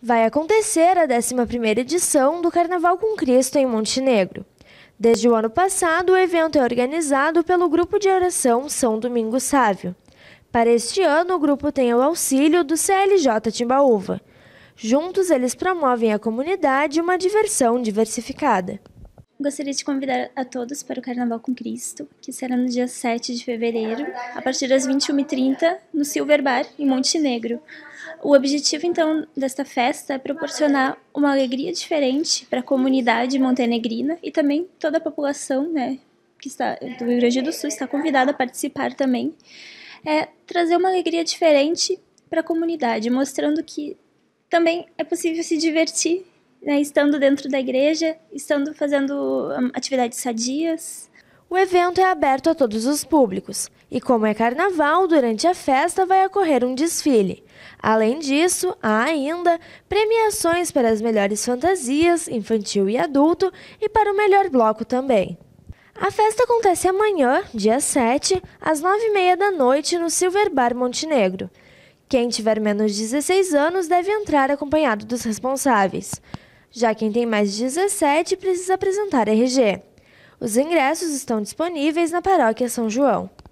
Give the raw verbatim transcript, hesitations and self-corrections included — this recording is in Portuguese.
Vai acontecer a décima primeira edição do Carnaval com Cristo em Montenegro. Desde o ano passado, o evento é organizado pelo Grupo de Oração São Domingos Sávio. Para este ano, o grupo tem o auxílio do C L J Timbaúva. Juntos, eles promovem à comunidade uma diversão diversificada. Gostaria de convidar a todos para o Carnaval com Cristo, que será no dia sete de fevereiro, a partir das vinte e uma e trinta, no Silver Bar, em Montenegro. O objetivo, então, desta festa é proporcionar uma alegria diferente para a comunidade montenegrina e também toda a população, né, que está do Rio Grande do Sul está convidada a participar também. É trazer uma alegria diferente para a comunidade, mostrando que também é possível se divertir, né, estando dentro da igreja, estando fazendo atividades sadias. O evento é aberto a todos os públicos e, como é carnaval, durante a festa vai ocorrer um desfile. Além disso, há ainda premiações para as melhores fantasias, infantil e adulto, e para o melhor bloco também. A festa acontece amanhã, dia sete, às nove e meia da noite, no Silver Bar Montenegro. Quem tiver menos de dezesseis anos deve entrar acompanhado dos responsáveis. Já quem tem mais de dezessete precisa apresentar R G. Os ingressos estão disponíveis na Paróquia São João.